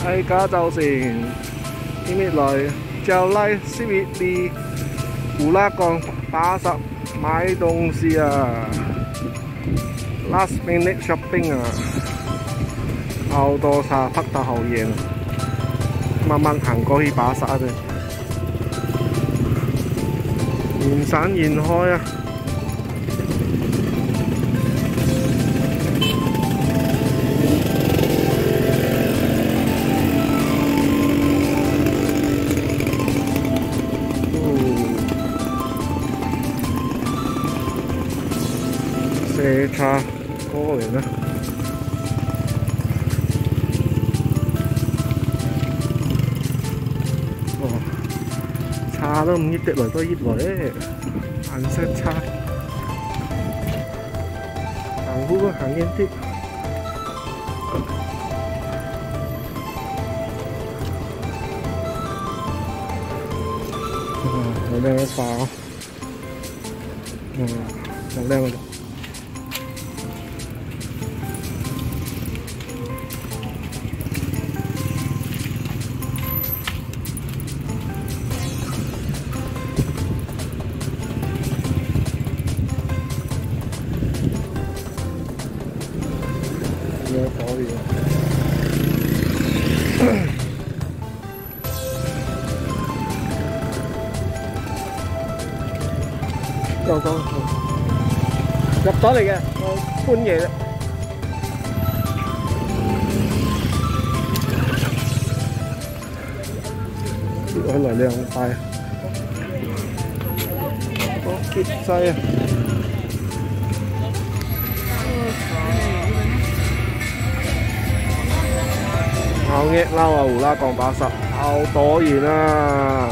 喺家就成今日來就嚟10月2烏拉貢80買東西啊 ，last minute shopping 啊，好多沙拍到好遠，慢慢行過去80啫，延散延開啊！ 車叉過嚟啦！哇，叉都唔益得來都益來咧，顏色差，行好啊，行遠啲。好靚嘅花哦，好靚嘅。 可以啊！又講入咗嚟嘅，我搬嘢啦。攞嚟兩塊，個結劑啊！ 好嘅，撈啊！烏拉貢80，好多元啊！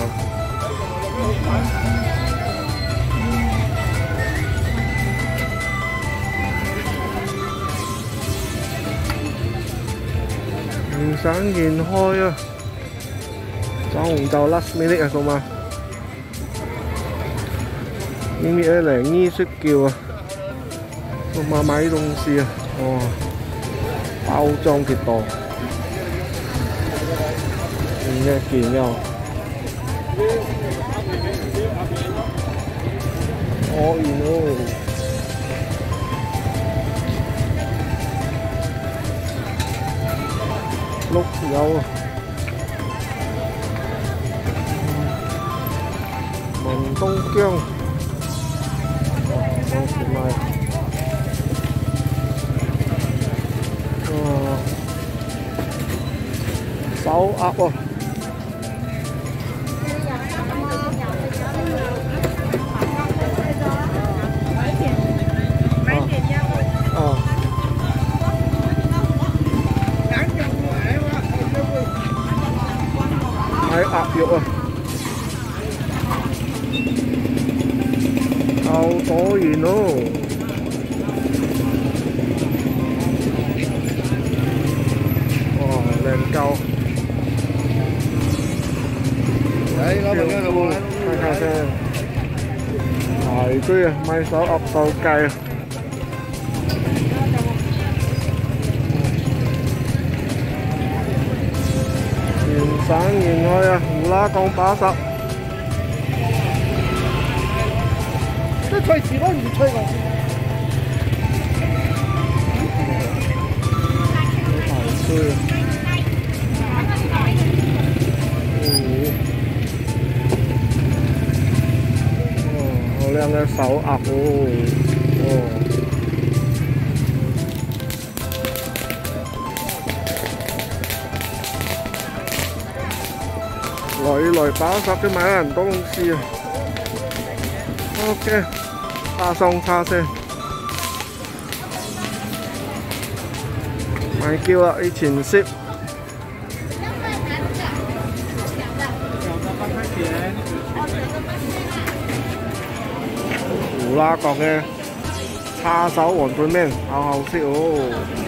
延散延開啊！走唔到 last minute 啊，數碼。呢啲咧嚟衣雪叫啊，數碼買東西啊，哇！包裝極多。 應該見有，可以咯。碌柚，文東薑，好時賣。手鴨喎。 係鴨肉啊，好多元咯！哇，靚夠！嚟，老朋友有冇嚟？睇下先，排隊啊，買手鴨手雞啊！ 延散延開啊！烏拉貢80，都吹時都唔吹㗎。排隊啊！好靚嘅手鴨喎！ 來80嘅買人東西啊 ，OK， 大送叉先，買叫啦，以前識。烏拉貢嘅叉燒雲吞麵，好好食哦。